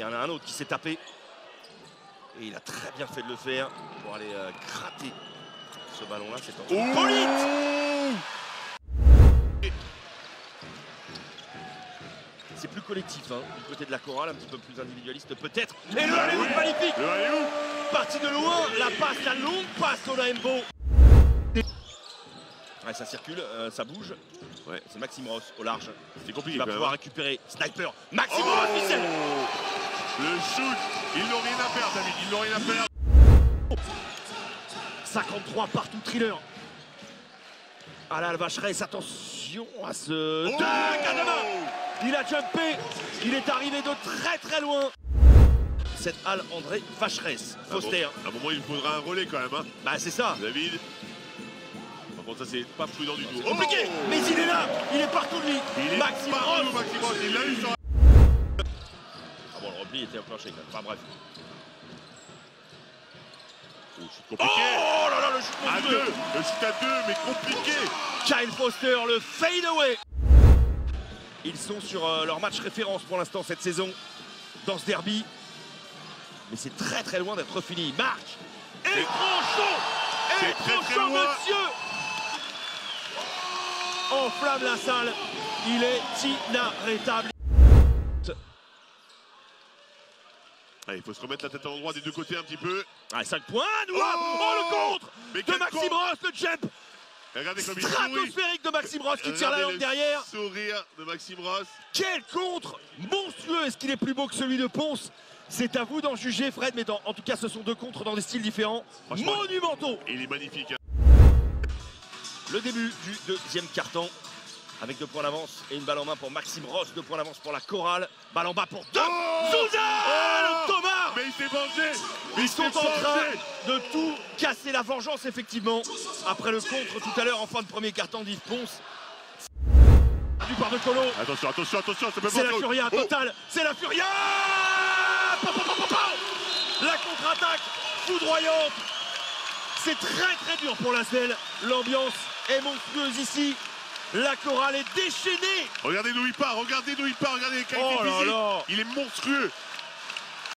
y en a un autre qui s'est tapé. Et il a très bien fait de le faire pour aller gratter ce ballon-là. C'est en Hippolyte. C'est plus collectif, hein, du côté de la chorale, un petit peu plus individualiste peut-être. Et le alley-oop magnifique. Parti de loin, la passe, la longue passe au Laembo. Ouais, ça circule, ça bouge. Ouais, c'est Maxime Ross au large. C'est compliqué. Il va pouvoir récupérer. Sniper, Maxime Ross, Michel. Le shoot, ils n'ont rien à perdre, David, ils n'ont rien à perdre. 53 partout, Thriller. Ah là, le Vacheresse, attention à ce... Il a jumpé, il est arrivé de très très loin. Cette halle André Vacheresse, Foster. À un moment, il faudra un relais quand même. Hein. Bah c'est ça. David. Par contre, ça c'est pas prudent du tout. C'est compliqué, mais il est là, il est partout de lui. Maxime Ross. Il l'a eu sur... Ah bon, le repli était enclenché quand même. Enfin bref. Oh, c'est compliqué. Oh là là, le shoot à deux. Le shoot à deux, mais compliqué. Kyle Foster, le fade away. Ils sont sur leur match référence pour l'instant cette saison dans ce derby. Mais c'est très très loin d'être fini. Marc et trop chaud. Et trop chaud, monsieur. Enflamme la salle. Il est inarrêtable. Allez, il faut se remettre la tête à l'endroit des deux côtés un petit peu. Allez, 5 points. Oh, le contre de Maxime Ross, le jump. Regardez comme il stratosphérique de Maxime Ross qui tire la langue derrière. Sourire de Maxime Ross. Quel contre monstrueux. Est-ce qu'il est plus beau que celui de Ponce? C'est à vous d'en juger, Fred, mais en tout cas, ce sont deux contres dans des styles différents. Monumentaux. Il est magnifique. Hein. Le début du deuxième carton, avec 2 points d'avance et une balle en main pour Maxime Ross, 2 points d'avance pour la chorale. Balle en bas pour Souza. Thomas. Mais il s'est vengé. Ils sont en train de tout casser. La vengeance, effectivement, après le contre tout à l'heure en fin de premier carton d'Yves Ponce. Du part de Colo. Attention, attention, attention, ça peut pas. C'est la furia totale. C'est la furia. La contre-attaque foudroyante. C'est très très dur pour l'Asvel. L'ambiance est monstrueuse ici. La chorale est déchaînée. Regardez d'où il part, regardez d'où il part, regardez les qualités physiques. Il est monstrueux.